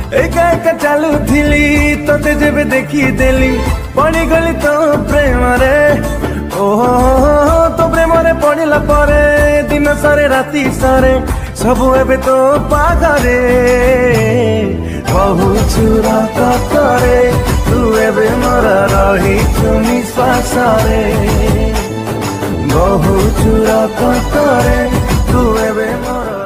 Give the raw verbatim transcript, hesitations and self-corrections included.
एका एका चलुथिली तोते जेबे देखी देली पड़ी गली तो प्रेम रे ओहो तो प्रेम रे पड़िला परे दिन सारे राति सारे सब एबे तो पागरे बहु रातरे तू एबे मोर रही निश्वास रे बहु रातरे तू एबे मोर